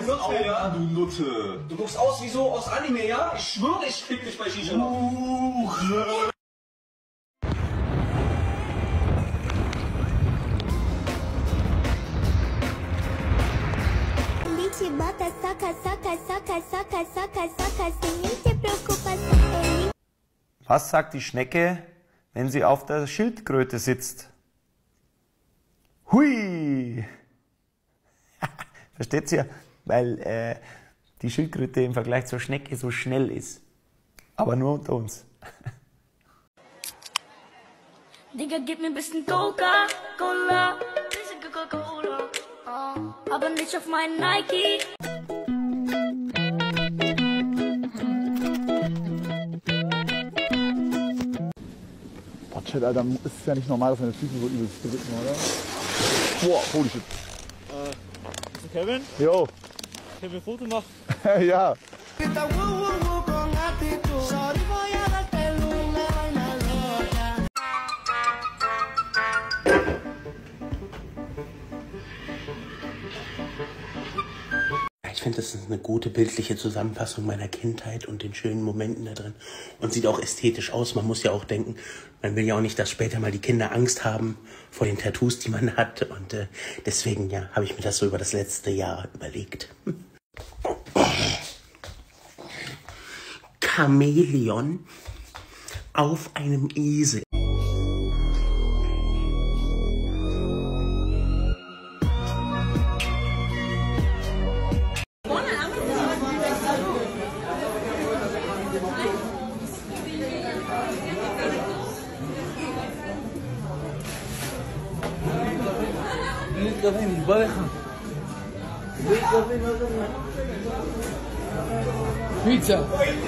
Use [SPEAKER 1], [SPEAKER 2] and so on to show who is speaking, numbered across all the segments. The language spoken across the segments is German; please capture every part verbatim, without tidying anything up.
[SPEAKER 1] Nutte, ja?
[SPEAKER 2] Du Nutte.
[SPEAKER 1] Du guckst aus wie so aus Anime, ja? Ich schwöre, ich krieg dich bei Shisha.
[SPEAKER 2] Hure.
[SPEAKER 3] Bota, soca, soca, soca, soca, soca, soca, sem nem te preocupa.
[SPEAKER 4] Was sagt die Schnecke, wenn sie auf der Schildkröte sitzt? Hui! Versteht ihr? Weil äh, die Schildkröte im Vergleich zur Schnecke so schnell ist. Aber nur unter uns.
[SPEAKER 5] Digga, gib mir ein bisschen Coca-Cola. Bisschen Coca-Cola. Oh, aber nicht auf meinen Nike.
[SPEAKER 2] Boah, Chat, Alter, ist es ja nicht normal, dass meine Füße so übelst drücken, oder? Boah, holy shit.
[SPEAKER 6] Äh, ist Kevin?
[SPEAKER 2] Jo.
[SPEAKER 6] Können wir ein Foto machen?
[SPEAKER 2] Ja.
[SPEAKER 7] Ich finde, das ist eine gute bildliche Zusammenfassung meiner Kindheit und den schönen Momenten da drin. Und sieht auch ästhetisch aus. Man muss ja auch denken, man will ja auch nicht, dass später mal die Kinder Angst haben vor den Tattoos, die man hat. Und äh, deswegen ja, habe ich mir das so über das letzte Jahr überlegt. Chamäleon auf einem Esel.
[SPEAKER 8] Pizza.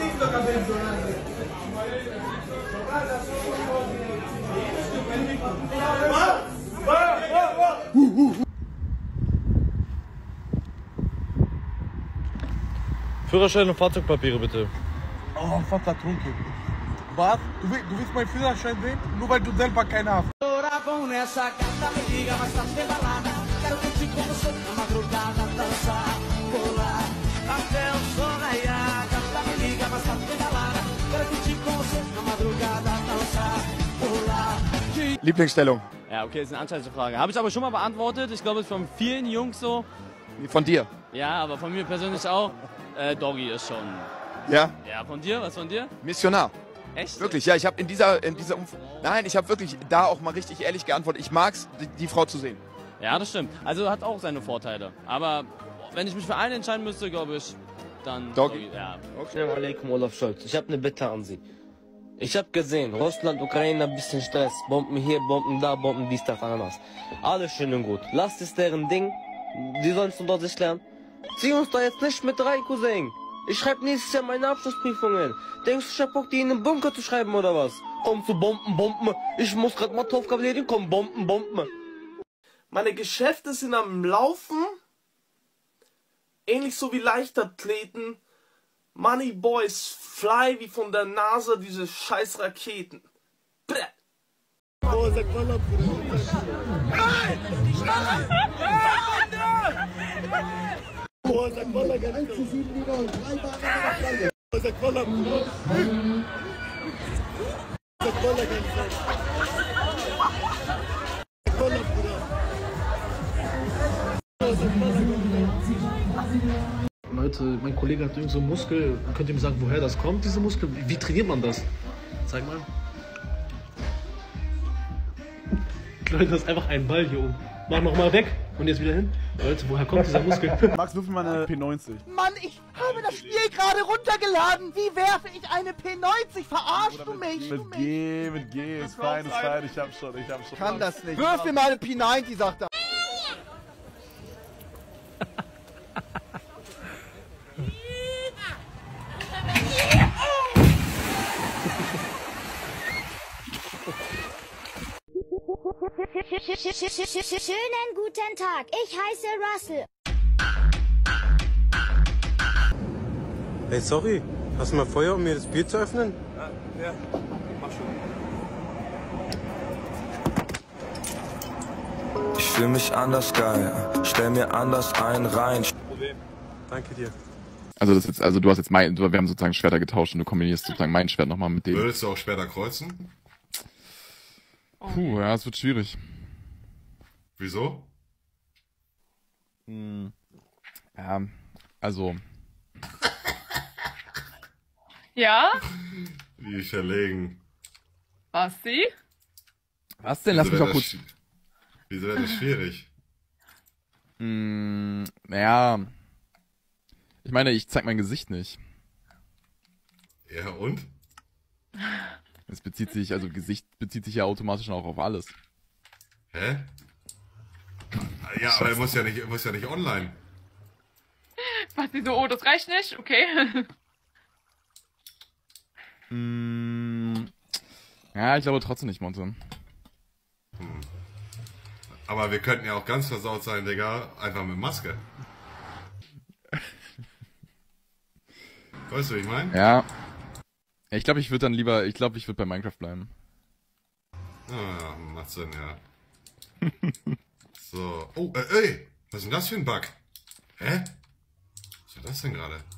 [SPEAKER 6] Führerschein und Fahrzeugpapiere bitte.
[SPEAKER 8] Oh, Vater Trunke. Was? Du willst, du willst meinen Führerschein sehen? Nur weil du selber keinen hast.
[SPEAKER 2] Lieblingsstellung.
[SPEAKER 9] Ja, okay, ist eine Anschlussfrage. Habe ich aber schon mal beantwortet. Ich glaube, es ist von vielen Jungs so.
[SPEAKER 2] Von dir?
[SPEAKER 9] Ja, aber von mir persönlich auch. Äh, Doggy ist schon.
[SPEAKER 2] Ja?
[SPEAKER 9] Ja, von dir? Was von dir?
[SPEAKER 10] Missionar.
[SPEAKER 9] Echt?
[SPEAKER 10] Wirklich, ja, ich habe in dieser, in dieser Umf Nein, ich habe wirklich da auch mal richtig ehrlich geantwortet. Ich mag's, die, die Frau zu sehen.
[SPEAKER 9] Ja, das stimmt. Also hat auch seine Vorteile. Aber wenn ich mich für einen entscheiden müsste, glaube ich, dann
[SPEAKER 10] Doggy.
[SPEAKER 9] Doggy. Ja.
[SPEAKER 11] Assalamu alaikum, Olaf Scholz. Ich habe eine Bitte an Sie. Ich habe gesehen, Russland, Ukraine, ein bisschen Stress. Bomben hier, Bomben da, Bomben dies, das, Ananas. Alles schön und gut. Lasst es deren Ding. Die sollen es von dort sich lernen. Zieh uns da jetzt nicht mit rein, Cousin. Ich schreibe nächstes Jahr meine Abschlussprüfungen. Denkst du, ich hab Bock, die in den Bunker zu schreiben, oder was? Komm zu Bomben, Bomben. Ich muss grad Matheaufgabe erledigen. Komm, Bomben, Bomben.
[SPEAKER 12] Meine Geschäfte sind am Laufen. Ähnlich so wie Leichtathleten. Money Boys fly wie von der NASA diese scheiß Raketen. Bäh. Oh, sag mal ab, Nein! Oh, sag mal ab, eins zu sieben wieder und drei Ball. Oh, sag mal ab, Sag mal ab, Sag mal ab, Oh, sag mal ab,
[SPEAKER 13] Leute, mein Kollege hat irgend so einen Muskel. Könnt ihr mir sagen, woher das kommt, diese Muskel? Wie trainiert man das? Zeig mal. Leute, das ist einfach ein Ball hier oben. Mach nochmal weg und jetzt wieder hin. Leute, woher kommt dieser Muskel?
[SPEAKER 2] Max, würfel mal eine P neunzig.
[SPEAKER 14] Mann, ich habe das Spiel gerade runtergeladen. Wie werfe ich eine P neunzig? Verarschst du mich?
[SPEAKER 2] Mit G, mit G, ist fein, ist fein. Ich hab schon, ich hab schon.
[SPEAKER 14] Kann das nicht. Wirf mir mal eine P neunzig, sagt er.
[SPEAKER 3] Schönen guten Tag, ich heiße Russell.
[SPEAKER 15] Hey, sorry, hast du mal Feuer, um mir das Bier zu öffnen?
[SPEAKER 6] Ja, ja. Mach schon.
[SPEAKER 16] Ich fühl mich anders geil, stell mir anders ein rein.
[SPEAKER 6] Problem.
[SPEAKER 15] Danke dir.
[SPEAKER 16] Also das ist jetzt, also du hast jetzt mein, wir haben sozusagen Schwerter getauscht und du kombinierst sozusagen mein Schwert nochmal mit dem.
[SPEAKER 17] Würdest du auch Schwerter kreuzen?
[SPEAKER 16] Puh, ja, es wird schwierig.
[SPEAKER 17] Wieso?
[SPEAKER 16] Hm, ja, also.
[SPEAKER 18] Ja?
[SPEAKER 17] Wie verlegen.
[SPEAKER 18] Basti?
[SPEAKER 16] Was denn? Lass mich mal kurz.
[SPEAKER 17] Wieso wäre das schwierig?
[SPEAKER 16] Hm, naja. Ich meine, ich zeig mein Gesicht nicht.
[SPEAKER 17] Ja, und?
[SPEAKER 16] Es bezieht sich, also Gesicht bezieht sich ja automatisch auch auf alles.
[SPEAKER 17] Hä? Ja, aber er muss ja nicht, er muss ja nicht online.
[SPEAKER 18] Basti so, oh, das reicht nicht? Okay.
[SPEAKER 16] Hm, ja, ich glaube trotzdem nicht, Monte.
[SPEAKER 17] Hm. Aber wir könnten ja auch ganz versaut sein, Digga, einfach mit Maske. Weißt du, wie ich meine?
[SPEAKER 16] Ja. Ich glaube, ich würde dann lieber, ich glaube, ich würde bei Minecraft bleiben.
[SPEAKER 17] Ah, macht Sinn, ja. So. Oh, äh, ey! Was ist denn das für ein Bug? Hä? Was ist das denn gerade?